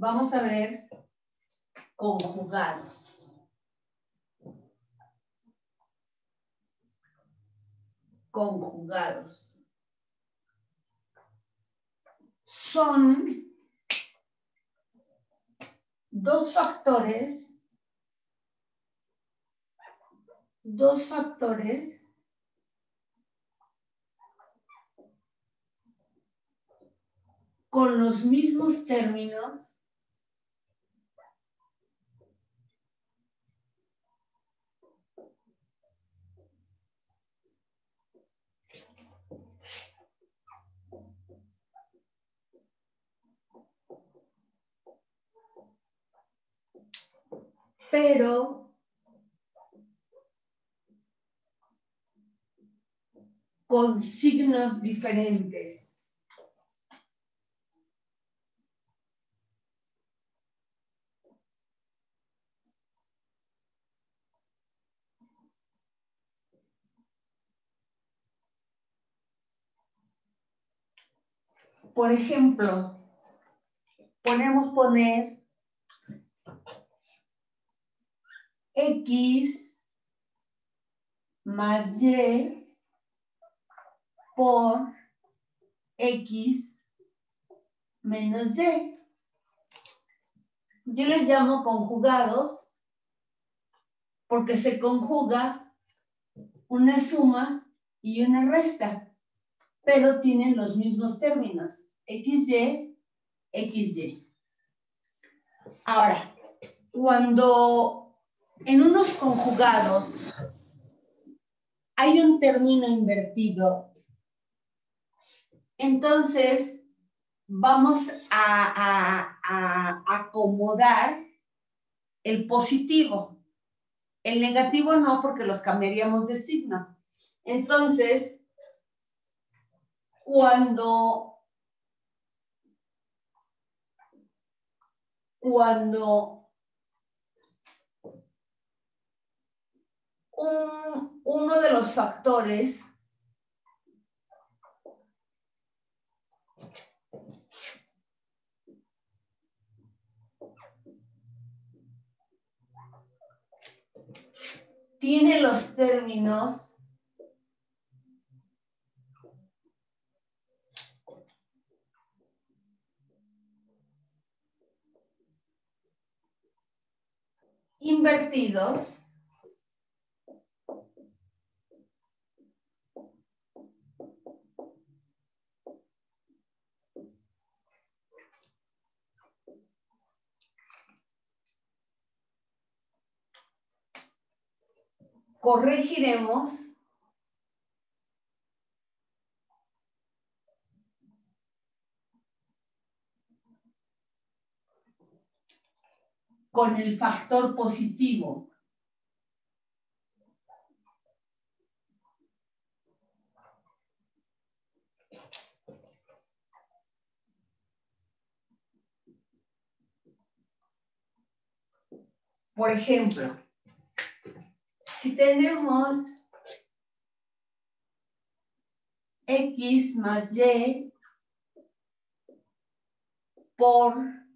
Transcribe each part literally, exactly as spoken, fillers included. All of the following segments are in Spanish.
vamos a ver conjugados. Conjugados. Son dos factores, dos factores con los mismos términos pero con signos diferentes. Por ejemplo, podemos poner X más Y por X menos Y. Yo les llamo conjugados porque se conjuga una suma y una resta, pero tienen los mismos términos, X Y, X Y. Ahora, cuando en unos conjugados hay un término invertido, entonces vamos a, a, a acomodar el positivo. El negativo no, porque los cambiaríamos de signo. Entonces, cuando, cuando un, uno de los factores tiene los términos invertidos, corregiremos con el factor positivo. Por ejemplo, si tenemos X más Y por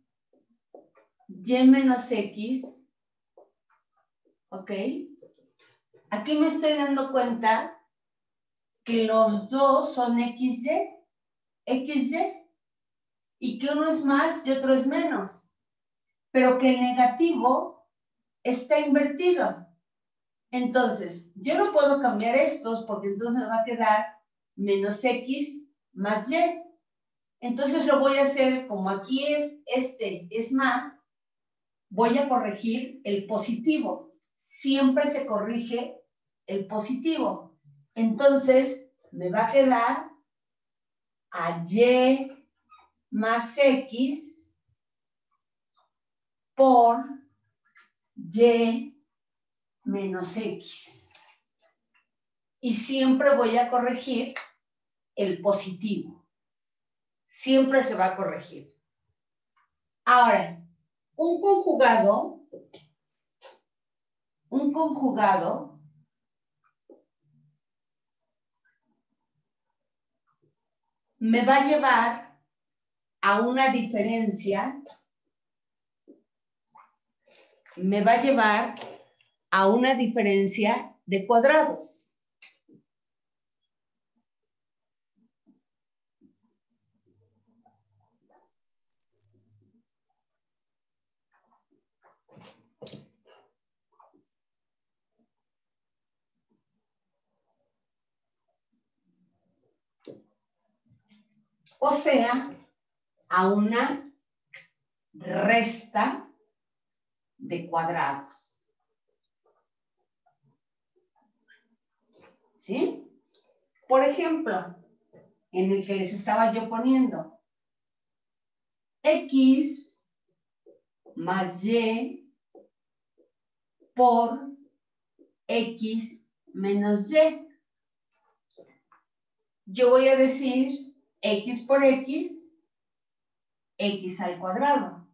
Y menos X, ¿ok? Aquí me estoy dando cuenta que los dos son X Y, X Y, y que uno es más y otro es menos, pero que el negativo está invertido. Entonces, yo no puedo cambiar estos porque entonces me va a quedar menos X más Y. Entonces lo voy a hacer como aquí es, este es más, voy a corregir el positivo. Siempre se corrige el positivo. Entonces me va a quedar a Y más X por Y menos X. Y siempre voy a corregir el positivo. Siempre se va a corregir. Ahora, un conjugado, un conjugado me va a llevar a una diferencia me va a llevar a una diferencia de cuadrados. O sea, a una resta de cuadrados. ¿Sí? Por ejemplo, en el que les estaba yo poniendo, X más Y por X menos Y. Yo voy a decir X por X, X al cuadrado.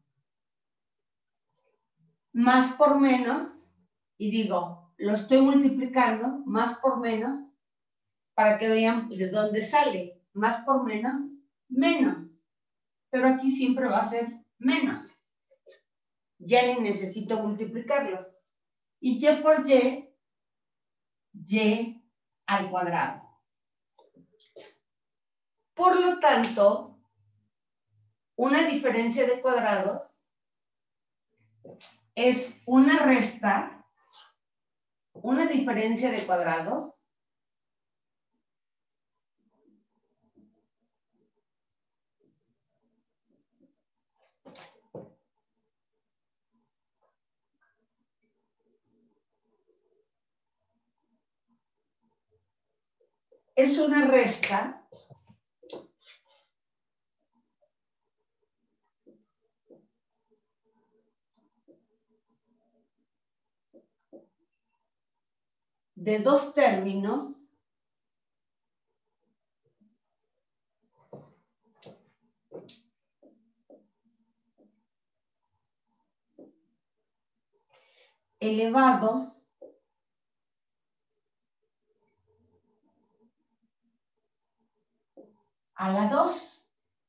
Más por menos, y digo, lo estoy multiplicando, más por menos, para que vean de dónde sale. Más por menos, menos. Pero aquí siempre va a ser menos. Ya ni necesito multiplicarlos. Y Y por Y, Y al cuadrado. Por lo tanto, una diferencia de cuadrados es una resta, una diferencia de cuadrados es una resta de dos términos elevados a la dos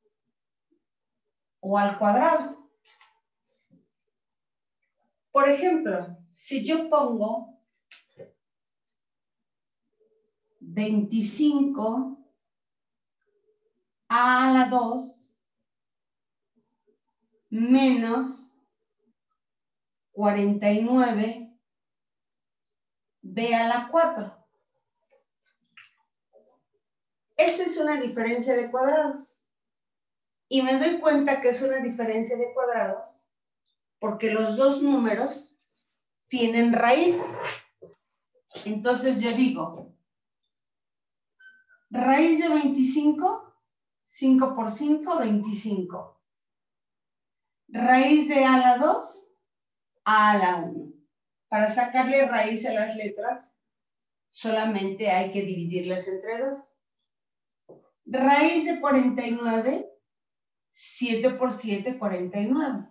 o al cuadrado. Por ejemplo, si yo pongo veinticinco a la dos menos cuarenta y nueve b a la cuatro. Esa es una diferencia de cuadrados. Y me doy cuenta que es una diferencia de cuadrados porque los dos números tienen raíz. Entonces yo digo, raíz de veinticinco, cinco por cinco, veinticinco. Raíz de a la dos, a a la uno. Para sacarle raíz a las letras, solamente hay que dividirlas entre dos. Raíz de cuarenta y nueve, siete por siete, cuarenta y nueve.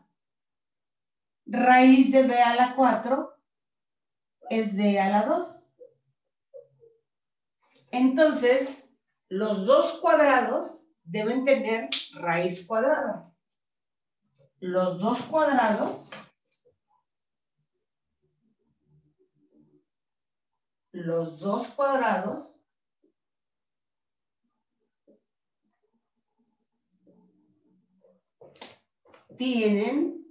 Raíz de b a la cuatro es b a la dos. Entonces, los dos cuadrados deben tener raíz cuadrada. Los dos cuadrados, los dos cuadrados tienen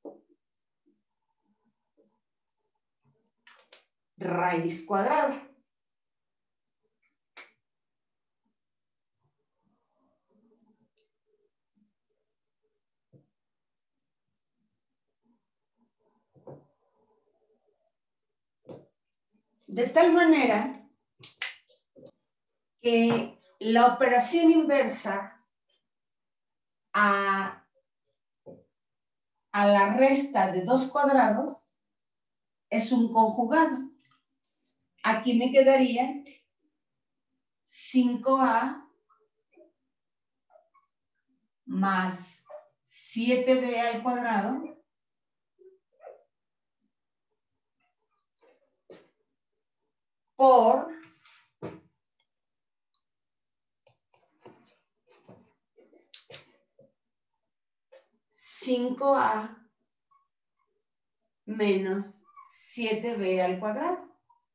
raíz cuadrada. De tal manera que la operación inversa a, a la resta de dos cuadrados es un conjugado. Aquí me quedaría cinco a más siete b al cuadrado por cinco a menos siete b al cuadrado.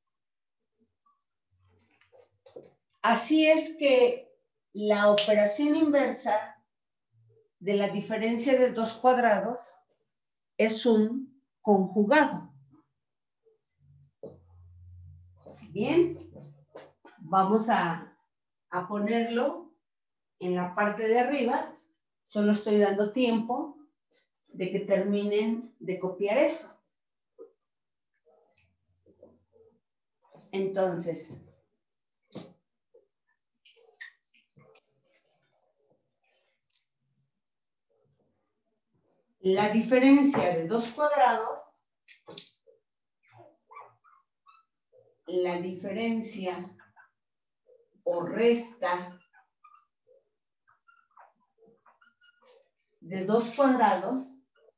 Así es que la operación inversa de la diferencia de dos cuadrados es un conjugado. Bien, vamos a, a ponerlo en la parte de arriba. Solo estoy dando tiempo de que terminen de copiar eso. Entonces, la diferencia de dos cuadrados, la diferencia o resta de dos cuadrados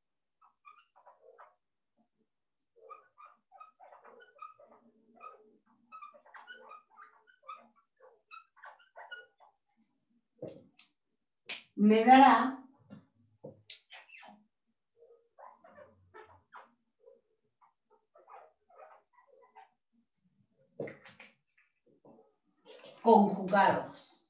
me dará conjugados.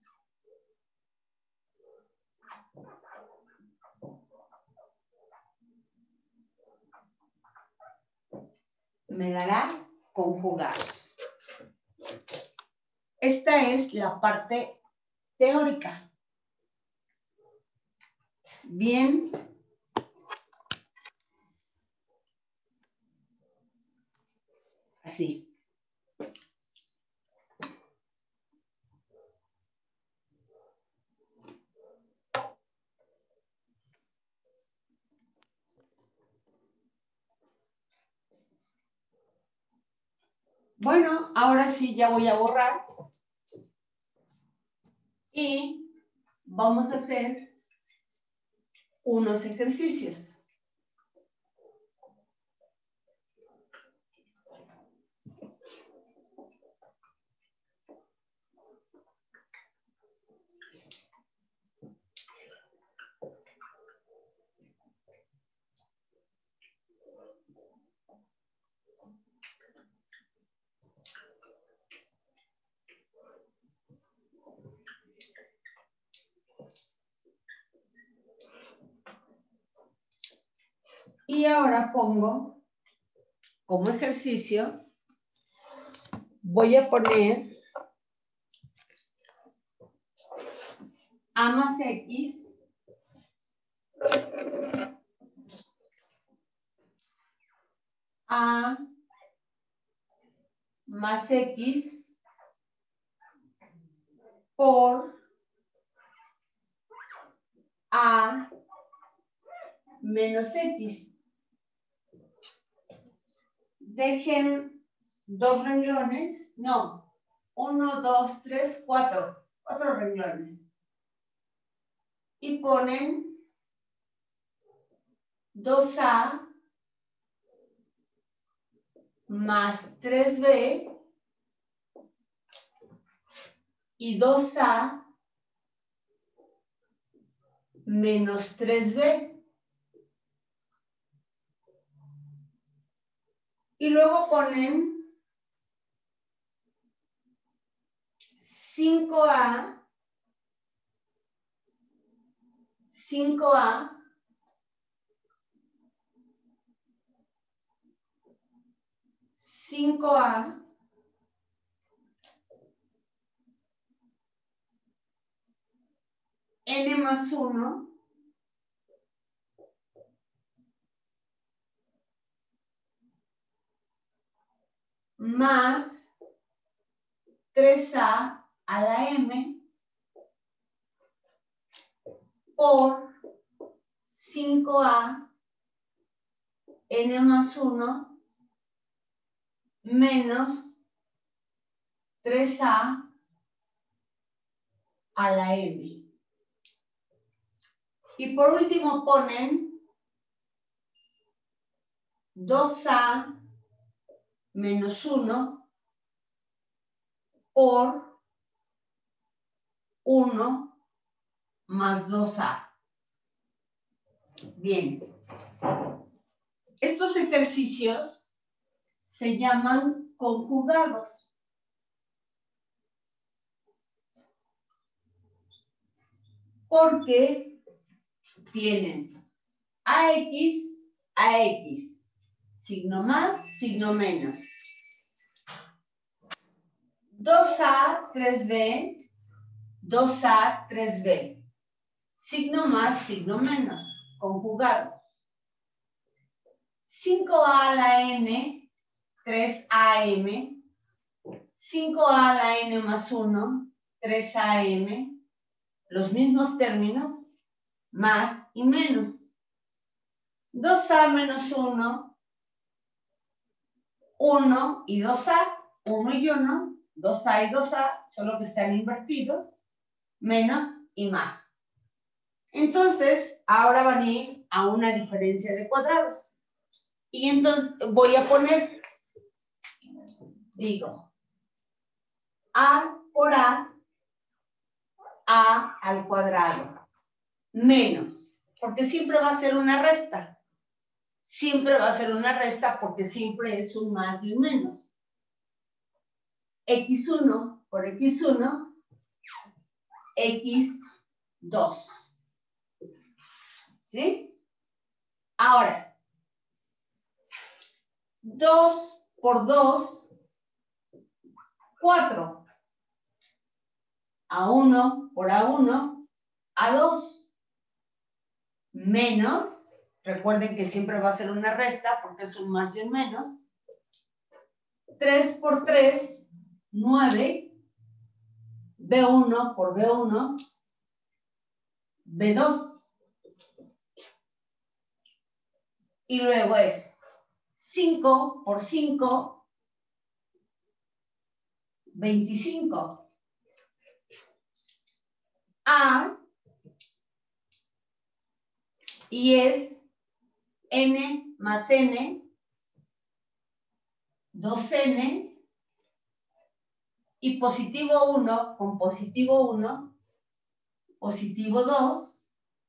Me dará conjugados. Esta es la parte teórica. Bien. Así. Bueno, ahora sí ya voy a borrar y vamos a hacer unos ejercicios. Y ahora pongo como ejercicio, voy a poner a más x a más x por a menos x. Dejen dos renglones, no, uno, dos, tres, cuatro, cuatro renglones. Y ponen dos a más tres b y dos a menos tres b. Y luego ponen cinco a, cinco a cinco a n más uno más tres a a la m por cinco a n más uno menos tres a a la m. Y por último ponen dos a menos uno por uno más dos a. Bien. Estos ejercicios se llaman conjugados. Porque tienen A X, A X, signo más, signo menos. dos A, tres B, dos A, tres B. Signo más, signo menos, conjugado. cinco A a la N, tres A M. cinco A a la N más uno, tres A M. Los mismos términos, más y menos. dos A menos uno, uno y dos A, uno y uno, dos A y dos A, solo que están invertidos, menos y más. Entonces, ahora van a ir a una diferencia de cuadrados. Y entonces voy a poner, digo, A por A, A al cuadrado, menos, porque siempre va a ser una resta. Siempre va a ser una resta porque siempre es un más y un menos. equis uno por equis uno, equis dos. ¿Sí? Ahora, dos por dos, cuatro. A uno por A uno, A dos. Menos, recuerden que siempre va a ser una resta porque es un más y un menos. tres por tres, nueve. B uno por B uno, B dos. Y luego es cinco por cinco, veinticinco. A y es n más n, dos n, y positivo uno con positivo uno, positivo dos,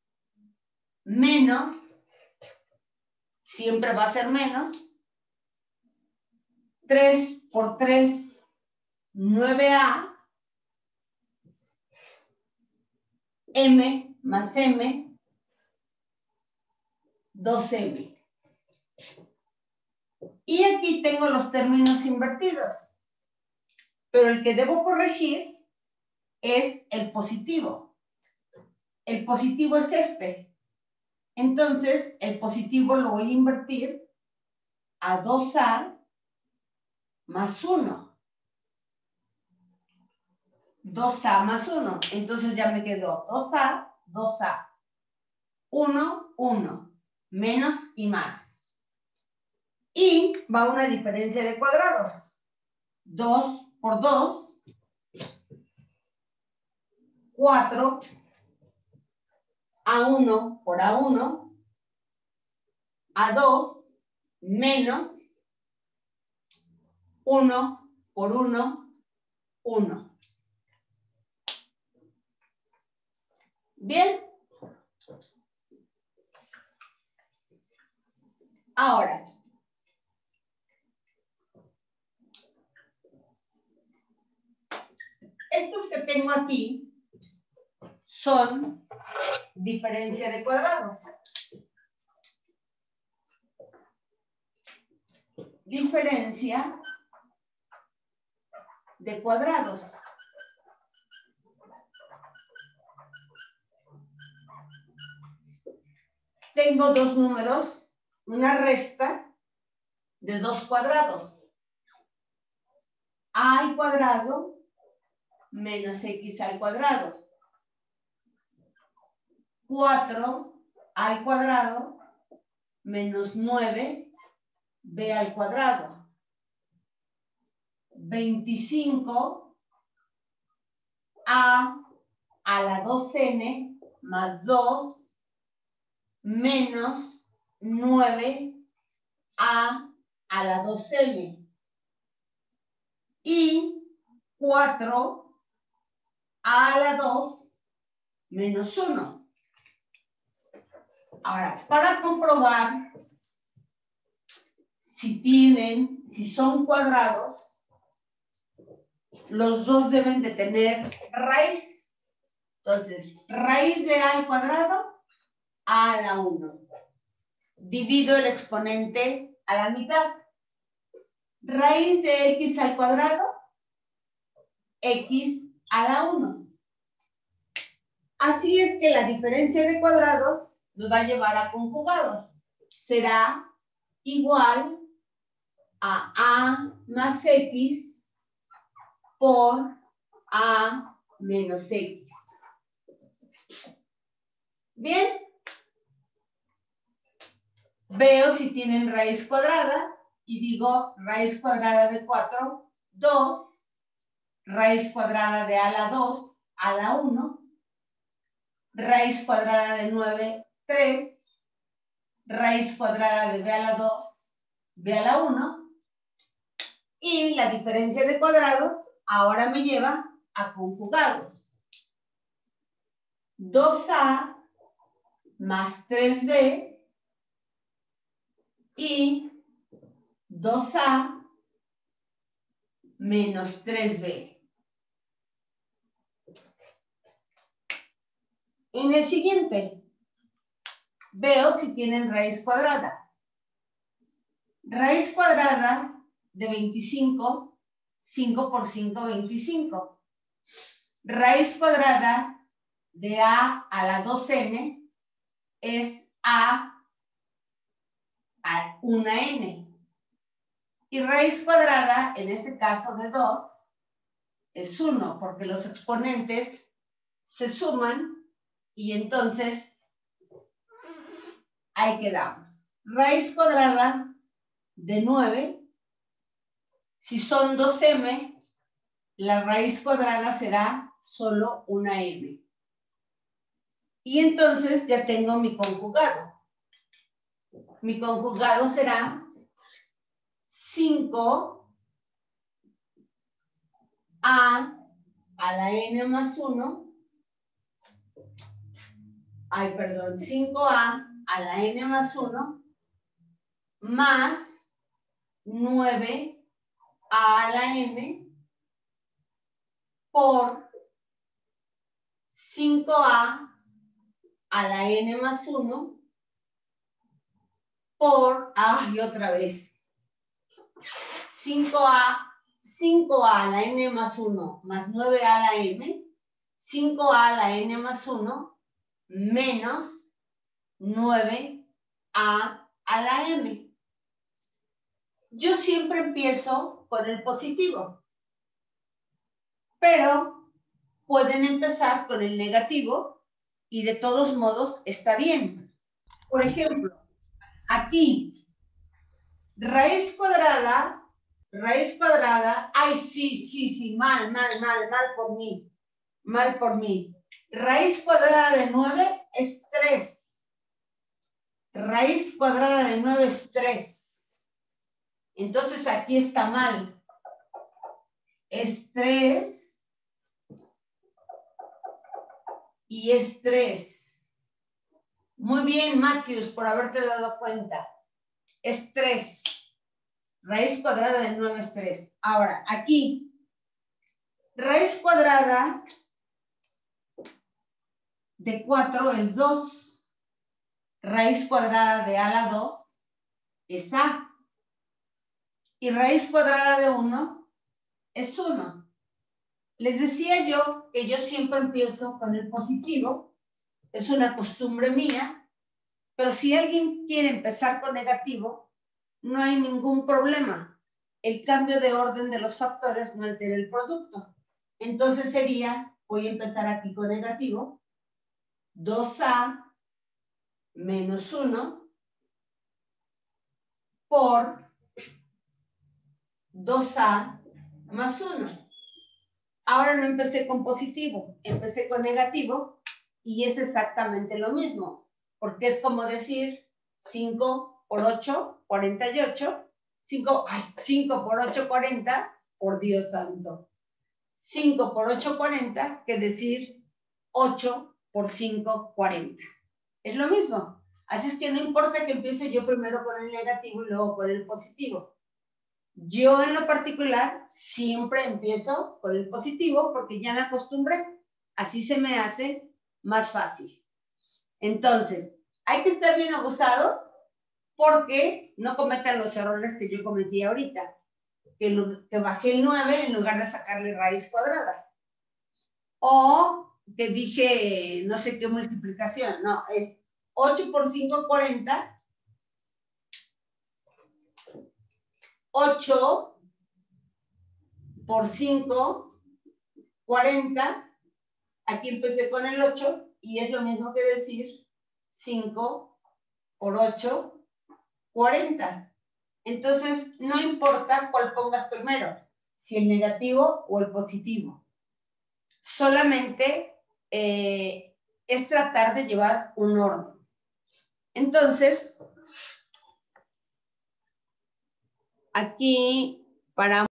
menos, siempre va a ser menos, tres por tres, nueve A, m más m, dos m. Y aquí tengo los términos invertidos. Pero el que debo corregir es el positivo. El positivo es este. Entonces, el positivo lo voy a invertir a dos A más uno. dos A más uno. Entonces ya me quedó dos A, dos A. uno, uno. Menos y más. Y va una diferencia de cuadrados. dos por dos. cuatro. A uno por A uno. A dos menos uno por uno, uno. Bien. Ahora, estos que tengo aquí son diferencia de cuadrados. Diferencia de cuadrados. Tengo dos números, una resta de dos cuadrados. A al cuadrado menos x al cuadrado. cuatro al cuadrado menos nueve b al cuadrado. veinticinco a a la dos n más dos menos nueve a a la dos m. Y cuatro a la dos menos uno. Ahora, para comprobar si tienen, si son cuadrados, los dos deben de tener raíz. Entonces, raíz de a al cuadrado, a a la uno. Divido el exponente a la mitad. Raíz de x al cuadrado, x a la uno. Así es que la diferencia de cuadrados nos va a llevar a conjugados. Será igual a a más x por a menos x. Bien. Veo si tienen raíz cuadrada y digo raíz cuadrada de cuatro, dos. Raíz cuadrada de a a la dos, a a la uno. Raíz cuadrada de nueve, tres. Raíz cuadrada de b a la dos, b a la uno. Y la diferencia de cuadrados ahora me lleva a conjugados. dos a más tres b y dos a menos tres b. En el siguiente, veo si tienen raíz cuadrada. Raíz cuadrada de veinticinco, cinco por cinco, veinticinco. Raíz cuadrada de a a la dos ene es a a una ene. Y raíz cuadrada, en este caso de dos, es uno, porque los exponentes se suman y entonces ahí quedamos. Raíz cuadrada de nueve, si son dos eme, la raíz cuadrada será solo una eme. Y entonces ya tengo mi conjugado. Mi conjugado será cinco a a la n más uno. Ay, perdón, cinco a a la n más uno más nueve a la m por cinco a a la n más uno por, ay, otra vez, cinco a, cinco a a la n más uno más nueve a la m, cinco a a la n más uno menos nueve a a la m. Yo siempre empiezo con el positivo, pero pueden empezar con el negativo y de todos modos está bien. Por ejemplo, aquí, raíz cuadrada, raíz cuadrada, ay, sí, sí, sí, mal, mal, mal, mal por mí, mal por mí. Raíz cuadrada de nueve es tres. Raíz cuadrada de nueve es tres. Entonces aquí está mal. Es tres y es tres. Muy bien, Matthews, por haberte dado cuenta. Es tres. Raíz cuadrada de nueve es tres. Ahora, aquí, raíz cuadrada de cuatro es dos. Raíz cuadrada de a a la dos es a. Y raíz cuadrada de uno es uno. Les decía yo que yo siempre empiezo con el positivo. Es una costumbre mía. Pero si alguien quiere empezar con negativo, no hay ningún problema. El cambio de orden de los factores no altera el producto. Entonces sería, voy a empezar aquí con negativo, dos a menos uno por dos a más uno. Ahora no empecé con positivo, empecé con negativo y es exactamente lo mismo, porque es como decir cinco por ocho, cuarenta y ocho. cinco, ay, cinco por ocho, cuarenta, por Dios santo. cinco por ocho, cuarenta, que decir ocho por cinco, cuarenta. Es lo mismo. Así es que no importa que empiece yo primero con el negativo y luego con el positivo. Yo en lo particular siempre empiezo con el positivo porque ya me acostumbré. Así se me hace más fácil. Entonces, hay que estar bien abusados porque no cometan los errores que yo cometí ahorita. Que, lo, que bajé el nueve en lugar de sacarle raíz cuadrada. O que dije no sé qué multiplicación. No, es ocho por cinco, cuarenta. ocho por cinco, cuarenta. Aquí empecé con el ocho y es lo mismo que decir cinco por ocho, cuarenta. Entonces, no importa cuál pongas primero, si el negativo o el positivo. Solamente eh, es tratar de llevar un orden. Entonces, aquí para